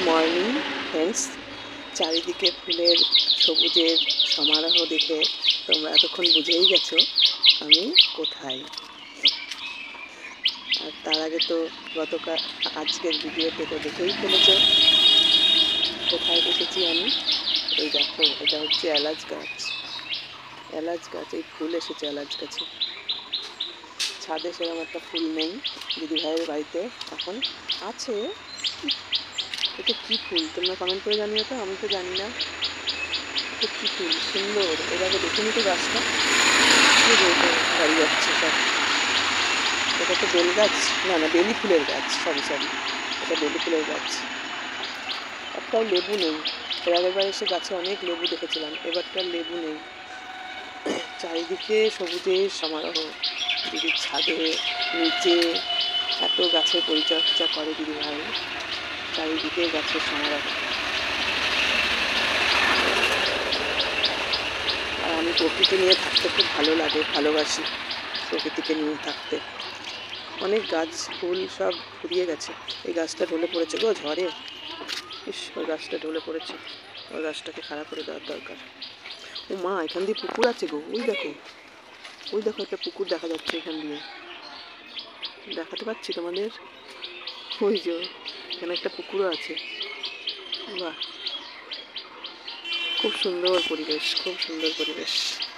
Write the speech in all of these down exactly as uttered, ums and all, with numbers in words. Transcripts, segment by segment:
Morning friends, চারিদিকে ফুলের সবুজের সমারোহ দেখে তোমরা এতক্ষণ বুঝেই গেছো আমি কোথায়। আর তার আগে তো গতকাল আজকের ভিডিওতে তো দেখেই ফেলেছ কোথায় এসেছি আমি। এই দেখো, এটা হচ্ছে এলাচ গাছ। এলাচ গাছ, এই ফুল এসেছে এলাচ গাছে। ছাদে সেরকম একটা ফুল নেই, দিদি ভাইয়ের বাড়িতে এখন আছে। এটা কী ফুল তোমরা কমেন্ট করে জানিও তো, আমি তো জানি না এটা কী ফুল। সুন্দর, এর আগে দেখিনি তো গাছটা। গাড়ি যাচ্ছে সব। এটা তো বেল গাছ, না না বেলি ফুলের গাছ, সরি সরি এটা বেলি ফুলের গাছ। একটাও লেবু নেই। এর আগের বার এসে গাছে অনেক লেবু দেখেছিলাম, এবারটার লেবু নেই। চারিদিকে সবুজের সমারোহ। দিদির ছাদে নিচে এত গাছের পরিচর্যা করে দিদি ভাই, চারিদিকে গাছের সমারোহ। আর আমি প্রকৃতি নিয়ে থাকতে খুব ভালো লাগে, ভালোবাসি প্রকৃতিকে নিয়ে থাকতে। অনেক গাছ ফুল সব ফুরিয়ে গেছে। এই গাছটা ঢলে পড়েছে গো ঝড়ে। ইস, ওই গাছটা ঢলে পড়েছে, ওই গাছটাকে খারাপ করে দেওয়ার দরকার। ও মা, এখান দিয়ে পুকুর আছে গো, ওই দেখো ওই দেখো একটা পুকুর দেখা যাচ্ছে এখান দিয়ে। দেখাতে পাচ্ছি তোমাদের, ওই যে এখানে একটা পুকুরও আছে। বাহ, খুব সুন্দর পরিবেশ, খুব সুন্দর পরিবেশ।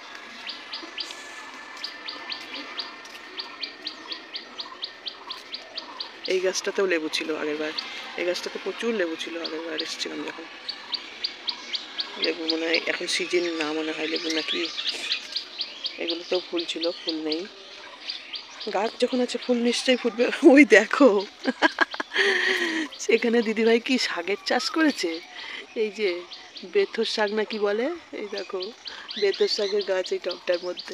এই গাছটাতেও লেবু ছিল আগের বার, এই গাছটাতে প্রচুর লেবু ছিল আগের বার এসেছিলাম যখন। লেবু মনে হয় এখন সিজন না, মনে হয় লেবু নাকি। এগুলোতেও ফুল ছিল, ফুল নেই। গাছ যখন আছে ফুল নিশ্চয়ই ফুটবে। ওই দেখো সেখানে দিদিভাই কি শাকের চাষ করেছে। এই যে বেথর শাক না কি বলে, এই দেখো বেথর শাকের গাছ এই টবটার মধ্যে।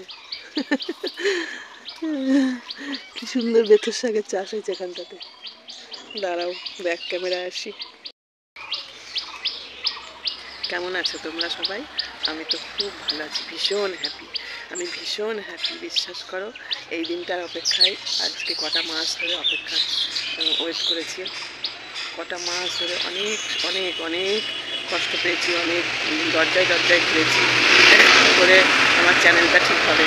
কি সুন্দর বেথর শাকের চাষ হয়েছে এখানটাতে। দাঁড়াও ব্যাক ক্যামেরায় আসি। কেমন আছো তোমরা সবাই? আমি তো খুব ভালো আছি, ভীষণ হ্যাপি। আমি ভীষণ হ্যাপি, বিশ্বাস করো। এই দিনটার অপেক্ষায় আজকে কটা মাস ধরে অপেক্ষা ওয়েট করেছি। কটা মাস ধরে অনেক অনেক অনেক কষ্ট পেয়েছি, অনেক দরজায় দরজায় ঘুরেছি করে আমার চ্যানেলটা ঠিক হবে।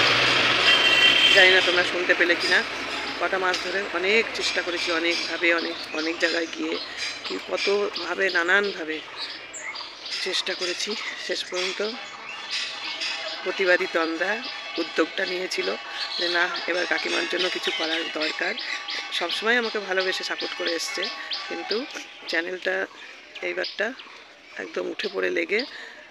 জানি না তোমরা শুনতে পেলে কি না। কটা মাস ধরে অনেক চেষ্টা করেছি, অনেকভাবে অনেক অনেক জায়গায় গিয়ে কি কতভাবে নানানভাবে চেষ্টা করেছি। শেষ পর্যন্ত প্রতিবাদী তন্দ্রা উদ্যোগটা নিয়েছিল যে না, এবার কাকিমার জন্য কিছু করার দরকার। সবসময় আমাকে ভালোবেসে সাপোর্ট করে এসছে, কিন্তু চ্যানেলটা এইবারটা একদম উঠে পড়ে লেগে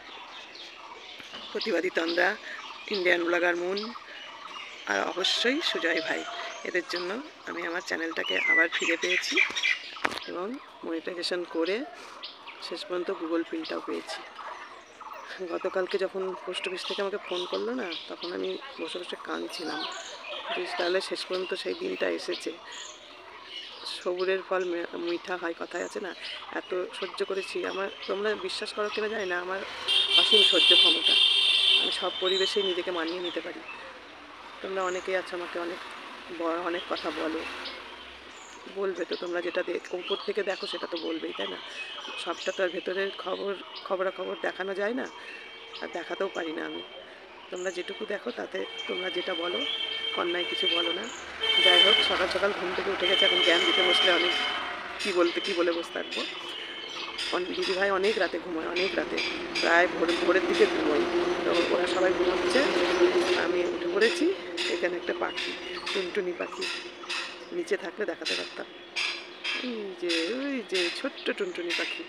প্রতিবাদী তন্দ্রা, ইন্ডিয়ান ব্লগার মুন আর অবশ্যই সুজয় ভাই, এদের জন্য আমি আমার চ্যানেলটাকে আবার ফিরে পেয়েছি এবং মনিটাইজেশন করে শেষ পর্যন্ত গুগল পিনটাও পেয়েছি। গতকালকে যখন পোস্ট অফিস থেকে আমাকে ফোন করলো না, তখন আমি বসে বসে কাঁদছিলাম। তাহলে শেষ পর্যন্ত সেই দিনটা এসেছে। সবুরের ফল মিঠা হয় কথায় আছে না, এত সহ্য করেছি। আমার, তোমরা বিশ্বাস করো কিনা জানি না, আমার অসীম সহ্য ক্ষমতা। আমি সব পরিবেশেই নিজেকে মানিয়ে নিতে পারি। তোমরা অনেকেই আছো আমাকে অনেক অনেক কথা বলো, বলবে তো। তোমরা যেটা উপর থেকে দেখো সেটা তো বলবেই, তাই না? সবটা তো আর ভেতরের খবর খবরাখবর দেখানো যায় না, আর দেখাতেও পারি না আমি। তোমরা যেটুকু দেখো তাতে তোমরা যেটা বলো, অন্যায় কিছু বলো না। যাই হোক, সকাল সকাল ঘুম থেকে উঠে গেছে, এখন জ্ঞান দিতে বসলে অনেক কী বলতে কী বলে বসে থাকবো। দিদিভাই অনেক রাতে ঘুমোয়, অনেক রাতে, প্রায় ভোর ভোরের দিকে ঘুমোয়। তো ওরা সবাই ঘুমোচ্ছে, আমি উঠে পড়েছি। এখানে একটা পাখি, টুনটুনি পাখি, নিচে থাকলে দেখাতে পারতাম। এই যে ওই যে ছোট্ট টুনটুনি পাখি।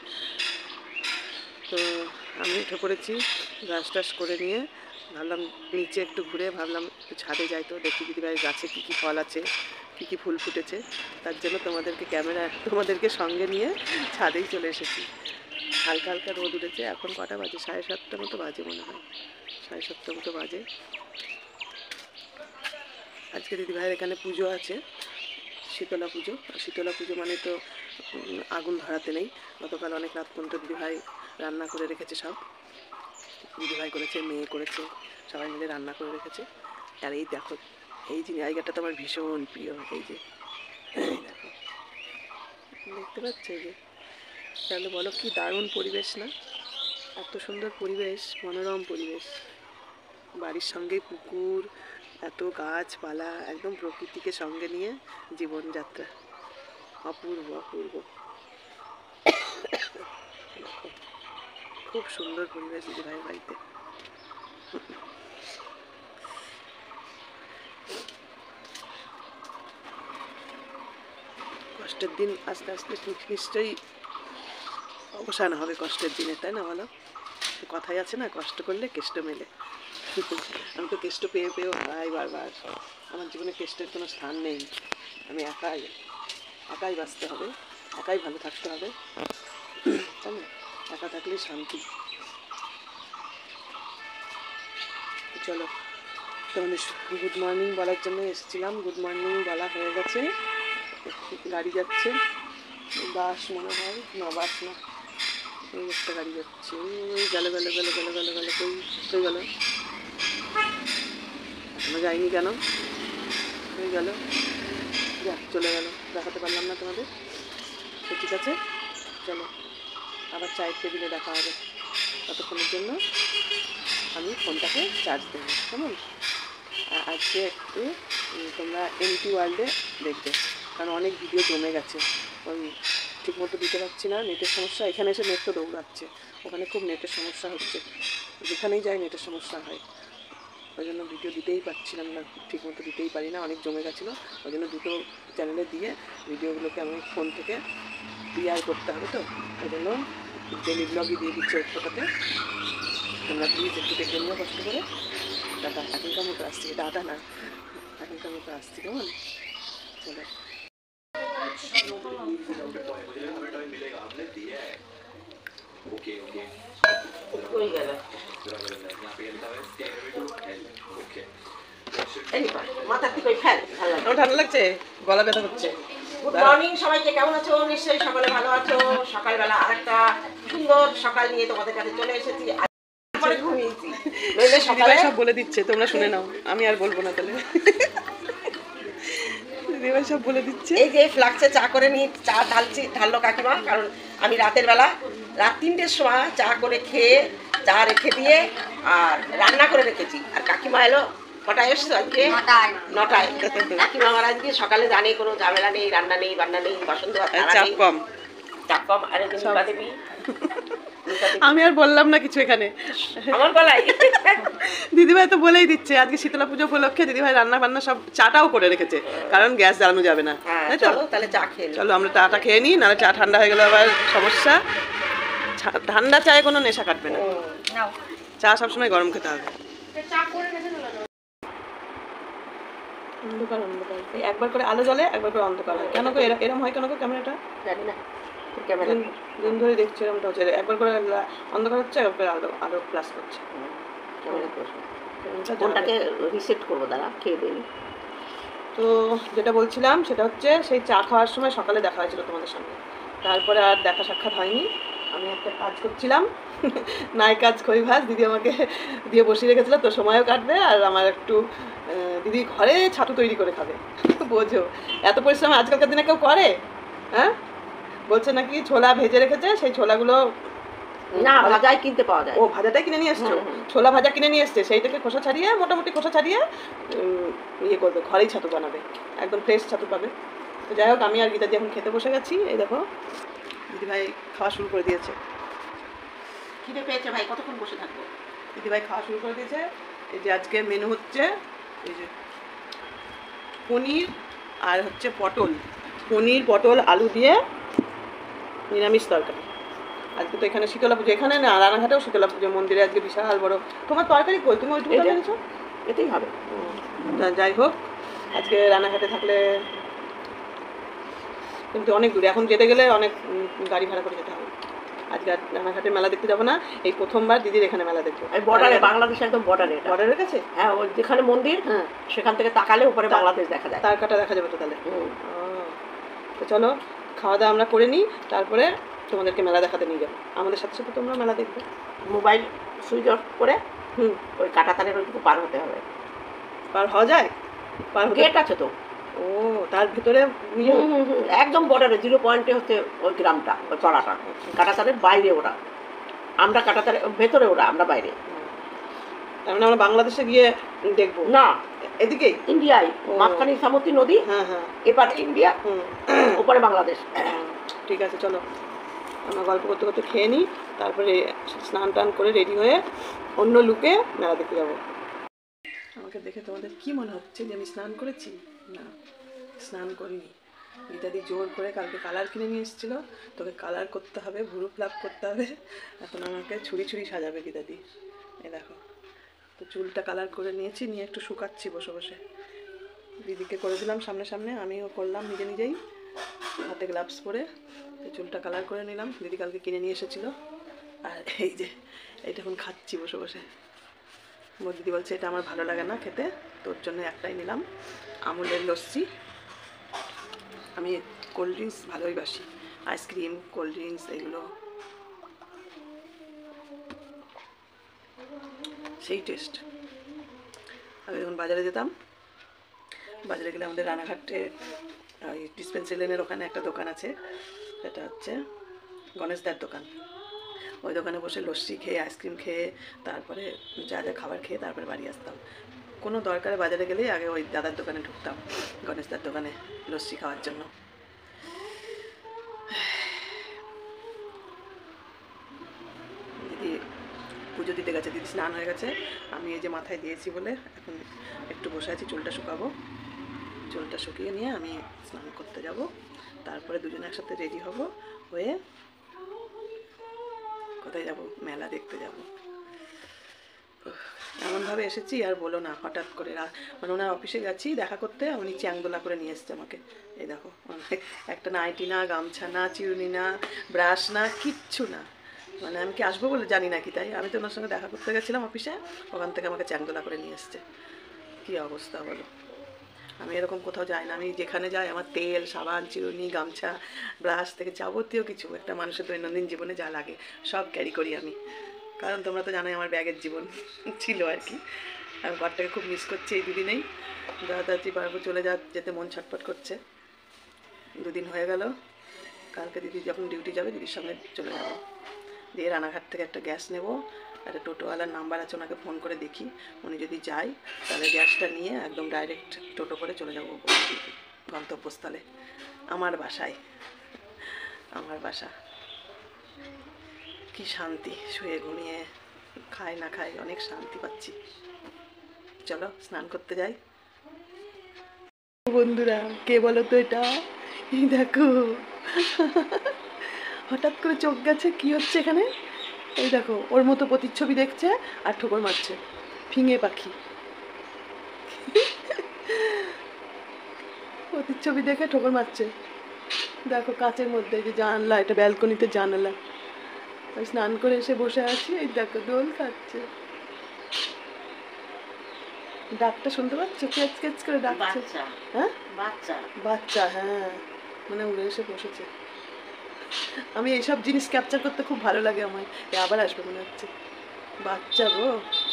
তো আমি উঠে পড়েছি, ব্রাশ টাশ করে নিয়ে ভাবলাম নিচে একটু ঘুরে, ভাবলাম একটু ছাদে যাই, তো দেখি দিদিভাইয়ের গাছে কী কী ফল আছে, কী কী ফুল ফুটেছে। তার জন্য তোমাদেরকে ক্যামেরা তোমাদেরকে সঙ্গে নিয়ে ছাদেই চলে এসেছি। হালকা হালকা রোদ উঠেছে। এখন কটা বাজে? সাড়ে সাতটা মতো বাজে মনে হয়, সাড়ে সাতটা মতো বাজে। আজকে দিদিভাইয়ের এখানে পুজো আছে, শীতলা পুজো। শীতলা পুজো মানে তো আগুন ধরাতে নেই। গতকাল অনেক রাত পর্যন্ত দিদিভাই রান্না করে রেখেছে, সব দিদিভাই করেছে, মেয়ে করেছে, সবাই মিলে রান্না করে রেখেছে। আর এই দেখো, এই যে জায়গাটা তো আমার ভীষণ প্রিয়। এই যে দেখো, দেখতে পাচ্ছ, এই যে তাহলে বলো কি দারুণ পরিবেশ না? এত সুন্দর পরিবেশ, মনোরম পরিবেশ, বাড়ির সঙ্গে পুকুর, এত গাছপালা, একদম প্রকৃতিকে সঙ্গে নিয়ে জীবনযাত্রা, অপূর্ব অপূর্ব। খুব সুন্দর পরিবেশ দিদি ভাইয়ের বাড়িতে। কষ্টের দিন আস্তে আস্তে নিশ্চয়ই অবসান হবে কষ্টের দিনে, তাই না বলো? কথাই আছে না, কষ্ট করলে কেষ্ট মেলে। আমি তো কেষ্ট পেয়ে পেয়েও হারাই বারবার। আমার জীবনে কেষ্টের কোনো স্থান নেই। আমি একাই একাই বাঁচতে হবে, একাই ভালো থাকতে হবে, তাই না? একা থাকলে শান্তি। চলো, তোমাদের গুড মর্নিং বলার জন্য এসেছিলাম। গুড মর্নিং বলা হয়ে গেছে। গাড়ি যাচ্ছে, বাস মনে হয়, না বাস না, ওই একটা গাড়ি যাচ্ছে, ওই গেল গেল গেল গেল গেল গেল কই কই গেল, এখনো যায়নি কেন? ওই গেল, যা চলে গেল, দেখাতে পারলাম না তোমাদের। তো ঠিক আছে, চলো আবার চায়ের টেবিলে দেখা হবে। ততক্ষণের জন্য আমি ফোনটাকে চার্জ দেবো, কেমন? আর আজকে একটু তোমরা এমটি ওয়ার্ল্ডে দেখবে, কারণ অনেক ভিডিও জমে গেছে। ওই ঠিক মতো দিতে পারছি না, নেটের সমস্যা। এখানে এসে নেট তো দৌড়াচ্ছে, ওখানে খুব নেটের সমস্যা হচ্ছে। যেখানেই যাই নেটের সমস্যা হয়, ওই জন্য ভিডিও দিতেই পারছিলাম না, ঠিক মতো দিতেই পারি না, অনেক জমে গেছিলো। ওই জন্য দুটো চ্যানেলে দিয়ে ভিডিওগুলোকে আমি ফোন থেকে ক্লিয়ার করতে হবে, তো ওই জন্য ডেলি ব্লগই দিয়ে দিচ্ছে ওটাতে। তোমরা প্লিজ একটু দেখে নিও কষ্ট করে। দাদা এখনকার মতো আসছি, দাদা না এখনকার মতো আসছি, কেমন? চলো। ঠান্ডা লাগছে, গলা ব্যথা হচ্ছে। গুড মর্নিং সবাইকে, কেমন আছো? নিশ্চয়ই সকালে ভালো আছো। সকালবেলা আরেকটা সুন্দর সকাল নিয়ে তোমাদের কাছে চলে এসেছি। ঘুমিয়েছি, সকালে সব বলে দিচ্ছে, তোমরা শুনে নাও, আমি আর বলবো না তাহলে। দিদিভাই সব বলে দিচ্ছে। এই যে ফ্লাক্সে চা করে নিয়ে চা ঢালছি, ঢাললো কাকিমা, কারণ আমি রাতের বেলা রাত তিনটের সময় চা করে খেয়ে চা রেখে দিয়ে আর রান্না করে রেখেছি। আর কাকিমা এলো কটায় এসছো আজকে? নটায়। কাকিমা আমার আজকে সকালে জানে কোনো ঝামেলা নেই, রান্না নেই, বান্না নেই, বসন্ত চাপ কম, চাপ কম। আর দেবী আমি আর বললাম না কিছু এখানে, আমার গলায় দিদিভাই তো বলেই দিচ্ছে আজকে শীতলা পুজো উপলক্ষে দিদিভাই রান্না বান্না সব চাটাও করে রেখেছে, কারণ গ্যাস জ্বালানো যাবে না। চলো তাহলে চা খেয়ে, চলো আমরা চাটা খেয়ে নিই, নাহলে চা ঠান্ডা হয়ে গেলে আবার সমস্যা। ঠান্ডা চায়ে কোনো নেশা কাটবে না, চা সবসময় গরম খেতে হবে। অন্ধকার অন্ধকার, একবার করে আলো জ্বলে, একবার করে অন্ধকার হয়। কেন এরকম হয় কেন ক্যামেরাটা জানি না, দিন ধরে দেখছি এরকমটা হচ্ছে, একবার করে অন্ধকার হচ্ছে, একবার করে আলো আলো প্লাস করছে। ফোনটাকে রিসেট করবো, দাঁড়া খেয়ে দিই। তো যেটা বলছিলাম সেটা হচ্ছে, সেই চা খাওয়ার সময় সকালে দেখা হয়েছিল তোমাদের সঙ্গে, তারপরে আর দেখা সাক্ষাৎ হয়নি। আমি একটা কাজ করছিলাম, নাই কাজ খই ভাজ, দিদি আমাকে দিয়ে বসিয়ে রেখেছিলো, তো সময়ও কাটবে, আর আমার একটু দিদি ঘরে ছাতু তৈরি করে খাবে। বোঝো এত পরিশ্রম আজকালকার দিনে কেউ করে? হ্যাঁ, বলছে নাকি ছোলা ভেজে রেখেছে, সেই ছোলাগুলো না ভাজাই কিনতে পাওয়া যায়। ও ভাজাটাই কিনে নিয়ে এসছো? ছোলা ভাজা কিনে নিয়ে এসছে, সেইটাকে খোসা ছাড়িয়ে, মোটামুটি খোসা ছাড়িয়ে ইয়ে করবে, ঘরেই ছাতু বানাবে, একদম ফ্রেশ ছাতু পাবে। তো যাই হোক, আমি আর গীতা দিয়ে এখন খেতে বসে গেছি। এই দেখো দিদিভাই খাওয়া শুরু করে দিয়েছে। খিদে পেয়েছে ভাই, কতক্ষণ বসে থাকবো? দিদিভাই খাওয়া শুরু করে দিয়েছে। এই যে আজকে মেনু হচ্ছে, এই যে পনির আর হচ্ছে পটল, পনির পটল আলু দিয়ে নিরামিষ তরকারি। আজকে তো এখানে শীতলা পুজো, এখানে না রানাঘাটেও শীতলা পুজো মন্দিরে আজকে বিশাল বড়। তোমার তরকারি কই? তুমি ওইটুকু এনেছো? এতেই হবে। যাই হোক, আজকে রানাঘাটে থাকলে কিন্তু অনেক দূরে, এখন যেতে গেলে অনেক গাড়ি ভাড়া করে যেতে হবে। আজকে রানাঘাটে মেলা দেখতে যাবো না, এই প্রথমবার দিদির এখানে মেলা দেখবো। বর্ডারে, বাংলাদেশ একদম বর্ডারে। বর্ডারের কাছে? হ্যাঁ, ওই যেখানে মন্দির, হ্যাঁ সেখান থেকে তাকালে উপরে বাংলাদেশ দেখা যায়। তার কাটা দেখা যাবে তো তাহলে। তো চলো খাওয়া দাওয়া আমরা করে নিই, তারপরে তোমাদেরকে মেলা দেখাতে নিয়ে যাবো। আমাদের সাথে সাথে তোমরা মেলা দেখবে। মোবাইল সুইচ অফ করে হুম ওই কাঁটাতারের ওইটুকু পার হতে হবে। পার হওয়া যায়? পার গেট আছে তো? ও তার ভিতরে ইয়ে, হুম, হুম, হুম, একদম বর্ডারে জিরো পয়েন্টে হচ্ছে ওই গ্রামটা, ওই পাড়াটা। কাঁটাতারের বাইরে ওরা, আমরা কাঁটাতারের ভেতরে, ওরা আমরা বাইরে। তার মানে আমরা বাংলাদেশে গিয়ে দেখবো না, এদিকেই? ইন্ডিয়ায় ও। মাঝখানে ইছামতি নদী, হ্যাঁ হ্যাঁ। এপারে ইন্ডিয়া, হুম ওপারে বাংলাদেশ। ঠিক আছে চলো, আমরা গল্প করতে করতে খেয়ে নিই, তারপরে স্নান টান করে রেডি হয়ে অন্য লুকে মেলা দেখতে যাবো। আমাকে দেখে তোমাদের কি মনে হচ্ছে যে আমি স্নান করেছি? না, স্নান করিনি। গীতাদি জোর করে কালকে কালার কিনে নিয়ে এসেছিলো, তোকে কালার করতে হবে, ভুরু ফ্লাপ করতে হবে, এখন আমাকে ছুরি ছুরি সাজাবে গীতাদি। এ দেখো, তো চুলটা কালার করে নিয়েছি, নিয়ে একটু শুকাচ্ছি বসে বসে। দিদিকে করে দিলাম সামনে সামনে, আমিও করলাম নিজে নিজেই, হাতে গ্লাভস পরে চুলটা কালার করে নিলাম। দিদি কালকে কিনে নিয়ে এসেছিলো। আর এই যে এইটা এখন খাচ্ছি বসে বসে। মোর দিদি বলছে এটা আমার ভালো লাগে না খেতে, তোর জন্য একটাই নিলাম, আমুলের লস্যি। আমি কোল্ড ড্রিঙ্কস ভালোই বাসি, আইসক্রিম, কোল্ড ড্রিঙ্কস এগুলো সেই টেস্ট। আমি যখন বাজারে যেতাম, বাজারে গেলে আমাদের রানাঘাটে ওই ডিসপেন্সারি লেনের ওখানে একটা দোকান আছে, সেটা হচ্ছে গণেশদার দোকান। ওই দোকানে বসে লস্যি খেয়ে, আইসক্রিম খেয়ে, তারপরে যা যা খাবার খেয়ে তারপরে বাড়ি আসতাম। কোনো দরকারে বাজারে গেলেই আগে ওই দাদার দোকানে ঢুকতাম, গণেশদার দোকানে লস্যি খাওয়ার জন্য। দিদি পুজো দিতে গেছে, দিদি স্নান হয়ে গেছে, আমি এই যে মাথায় দিয়েছি বলে এখন একটু বসে আছি, চুলটা শুকাবো। চুলটা শুকিয়ে নিয়ে আমি স্নান করতে যাব, তারপরে দুজনে একসাথে রেডি হব, হয়ে কোথায় যাব? মেলা দেখতে যাব। এমনভাবে এসেছি আর বলো না, হঠাৎ করে মানে ওনার অফিসে গেছি দেখা করতে, উনি চ্যাংদোলা করে নিয়ে এসছে আমাকে। এই দেখো, একটা নাইটি না, গামছা না, চিরুনি না, ব্রাশ না, কিচ্ছু না। মানে আমি কি আসবো বলে জানি না কি, তাই আমি তো ওনার সঙ্গে দেখা করতে গেছিলাম অফিসে, ওখান থেকে আমাকে চ্যাংদোলা করে নিয়ে এসছে। কী অবস্থা বলো, আমি এরকম কোথাও যাই না। আমি যেখানে যাই আমার তেল, সাবান, চিরুনি, গামছা, ব্রাশ থেকে যাবতীয় কিছু একটা মানুষের দৈনন্দিন জীবনে যা লাগে সব ক্যারি করি আমি, কারণ তোমরা তো জানোই আমার ব্যাগের জীবন ছিল আর কি। আমি ঘরটাকে খুব মিস করছি এই দুদিনেই, দাদাজি বারবো চলে যা যেতে মন ছটফট করছে। দুদিন হয়ে গেল, কালকে দিদি যখন ডিউটি যাবে দিদির সঙ্গে চলে যাব, দিয়ে রানাঘাট থেকে একটা গ্যাস নেব। একটা টোটোওয়ালার নাম্বার আছে, ওনাকে ফোন করে দেখি, উনি যদি যায় তাহলে গ্যাসটা নিয়ে একদম ডাইরেক্ট টোটো করে চলে যাব গন্তব্যস্থলে, আমার বাসায়। আমার বাসা কি শান্তি, শুয়ে ঘুমিয়ে খাই না খাই অনেক শান্তি পাচ্ছি। চলো স্নান করতে যাই। বন্ধুরা কে বলো তো এটা? এই দেখো, হঠাৎ করে চোখ গেছে, কি হচ্ছে এখানে? এই দেখো, ওর মতো প্রতিচ্ছবি দেখছে আর ঠোকর মারছে, ফিঙে পাখি। প্রতিচ্ছবি দেখে ঠোকর মারছে। দেখো কাচের মধ্যে যে জানলা, এটা ব্যালকনিতে জানালা, আমি স্নান করে এসে বসে আছি, এই দেখো দোল খাচ্ছে। ডাকটা শুনতে পাচ্ছ? কেচ কেচ করে ডাকছে। হ্যাঁ বাচ্চা, বাচ্চা, হ্যাঁ, মানে উড়ে এসে বসেছে। আমি এইসব জিনিস ক্যাপচার করতে খুব ভালো লাগে আমার, আবার আসবে মনে হচ্ছে। বাচ্চা গো,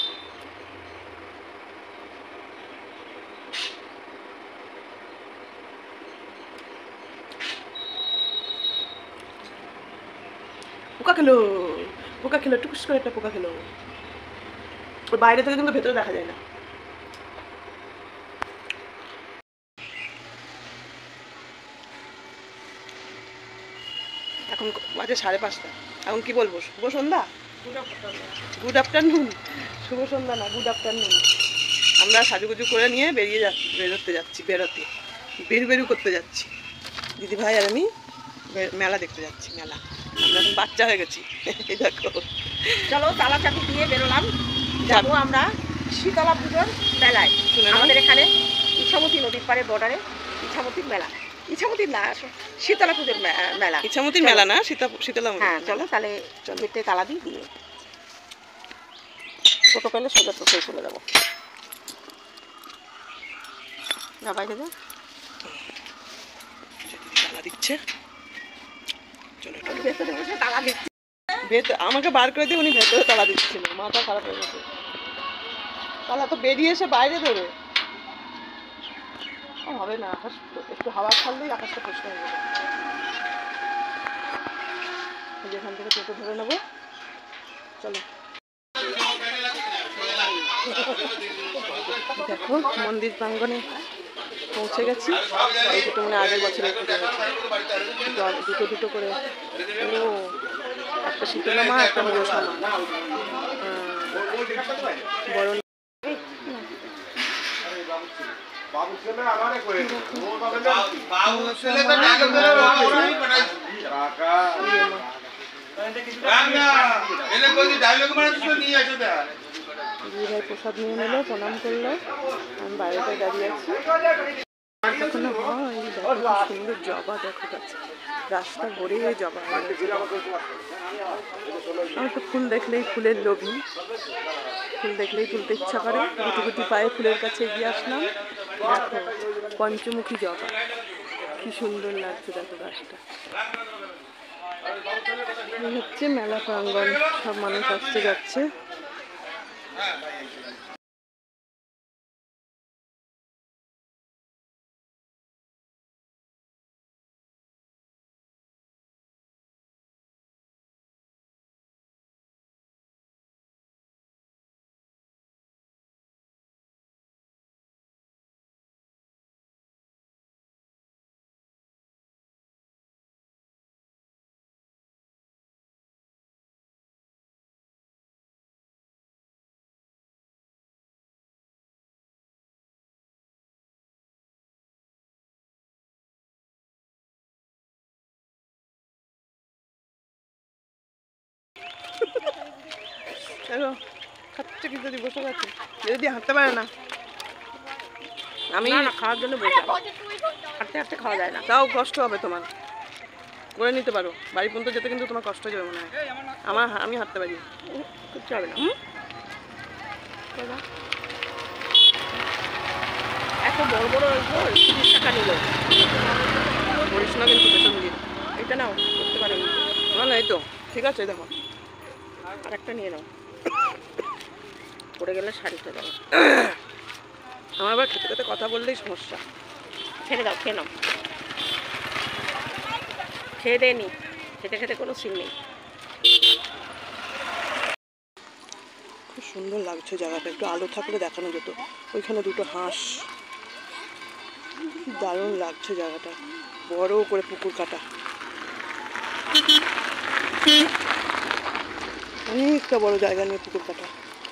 পোকা খেলো, পোকা খেলো, টুকুস করে একটা পোকা খেলো। ওর বাইরে থেকে কিন্তু ভেতরে দেখা যায় না। এখন বাজে সাড়ে পাঁচটা, এখন কি বলবো? শুভ সন্ধ্যা, গুড আফটারনুন। শুভ সন্ধ্যা না, গুড আফটারনুন। আমরা সাজুগুজু করে নিয়ে বেরিয়ে যাচ্ছি, বেরোতে যাচ্ছি, বেরোতে বেরু বেরু করতে যাচ্ছি। দিদি ভাই আর আমি মেলা দেখতে যাচ্ছি, মেলা। আমরা এখন বাচ্চা হয়ে গেছি, এই দেখো। চলো তালা চাবি দিয়ে বেরোলাম, যাবো আমরা শীতলা পুজোর মেলায়। আমাদের এখানে ইছামতি নদীর পাড়ে বর্ডারে ইছামতির মেলা, ইছামতির না, শীতলা পুজোর মেলা। ইছামতির মেলা না, শীতা শীতলা। হ্যাঁ চলো তাহলে, গেটে তালা দিয়ে দিয়ে টোটো পেলে সোজা টোটোয় চলে যাবো। না বাইরে যা, তালা দিচ্ছে, চলো ভেতরে বসে তালা দিচ্ছে। ভেতর আমাকে বার করে দিয়ে উনি ভেতরে তালা দিচ্ছিল, মাথা খারাপ হয়ে গেছে। তালা তো বেরিয়ে এসে বাইরে ধরে। হবে না, আকাশ একটু হাওয়া ছাড়লেই আকাশটা পরিষ্কার হয়ে যাবে। যেখান থেকে টোটো ধরে নেবো, চলো। দেখো মন্দির প্রাঙ্গণে পৌঁছে গেছি। এই দুটো মানে আগের বছরের পুজো হয়েছে, দুটো দুটো করে। ও একটা শীতলা মা, একটা মনসা মা। বড় ভাই প্রসাদ নিয়ে নিলো, প্রণাম করলো। আমি বাইরেটায় দাঁড়িয়ে আছি। এখনো হয়, দেখো সুন্দর জবা, দেখো গাছ, রাস্তা ভরে জবা। আমি তো ফুল দেখলেই ফুলের লোভী, ফুল দেখলেই তুলতে ইচ্ছা করে। গুটি গুটি পায়ে ফুলের কাছে এগিয়ে আসলাম। দেখো পঞ্চমুখী জবা, কি সুন্দর লাগছে, দেখো গাছটা। এই হচ্ছে মেলা প্রাঙ্গণ, সব মানুষ আসছে যাচ্ছে। দেখো খাচ্ছে কি, যদি বসে গেছে, যদি হাঁটতে পারে না। আমি খাওয়ার জন্য বসে, হাঁটতে হাঁটতে খাওয়া যায় না, তাও কষ্ট হবে তোমার, করে নিতে পারো। বাড়ি পর্যন্ত যেতে কিন্তু তোমার কষ্ট হয়ে যাবে মনে হয়। আমার আমি হাঁটতে পারি, কিচ্ছু হবে না। এত বড় বড় তিরিশ টাকা নিল, বলিস না কিন্তু পেছন দিয়ে। এইটা নাও, করতে পারেনি না। না এই তো ঠিক আছে, দেখো আর একটা নিয়ে নাও, পড়ে গেলে শাড়িটা দেবো। আমার আবার খেতে খেতে কথা বললেই সমস্যা। ছেড়ে দাও, খেয়ে নাও, খেয়ে দে নি, খেতে খেতে কোনো সিন নেই। খুব সুন্দর লাগছে জায়গাটা, একটু আলো থাকলে দেখানো যেত। ওইখানে দুটো হাঁস, দারুণ লাগছে জায়গাটা, বড় করে পুকুর কাটা, অনেকটা বড় জায়গা নিয়ে পুকুর কাটা।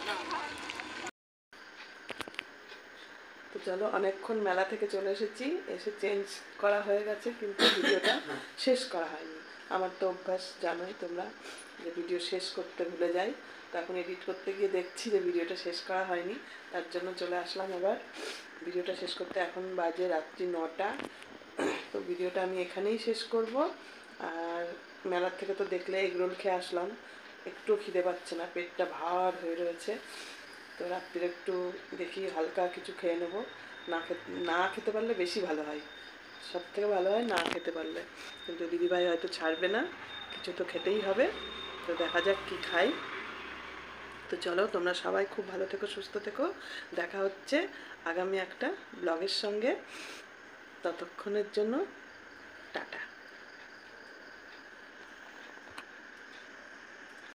তো চলো, অনেকক্ষণ মেলা থেকে চলে এসেছি, এসে চেঞ্জ করা হয়ে গেছে, কিন্তু ভিডিওটা শেষ করা হয়নি। আমার তো অভ্যাস জানোই তোমরা, যে ভিডিও শেষ করতে ভুলে যাই। তো এখন এডিট করতে গিয়ে দেখছি যে ভিডিওটা শেষ করা হয়নি, তার জন্য চলে আসলাম এবার ভিডিওটা শেষ করতে। এখন বাজে রাত্রি নটা। তো ভিডিওটা আমি এখানেই শেষ করব। আর মেলার থেকে তো দেখলে এগরোল খেয়ে আসলাম, একটু খিদে পাচ্ছে না, পেটটা ভার হয়ে রয়েছে। তো রাত্রিরে একটু দেখি হালকা কিছু খেয়ে নেবো। না খেতে না খেতে পারলে বেশি ভালো হয়, সব থেকে ভালো হয় না খেতে পারলে। কিন্তু দিদিভাই হয়তো ছাড়বে না, কিছু তো খেতেই হবে। তো দেখা যাক কি খাই। তো চলো, তোমরা সবাই খুব ভালো থেকো, সুস্থ থেকো। দেখা হচ্ছে আগামী একটা ব্লগের সঙ্গে। ততক্ষণের জন্য টাটা।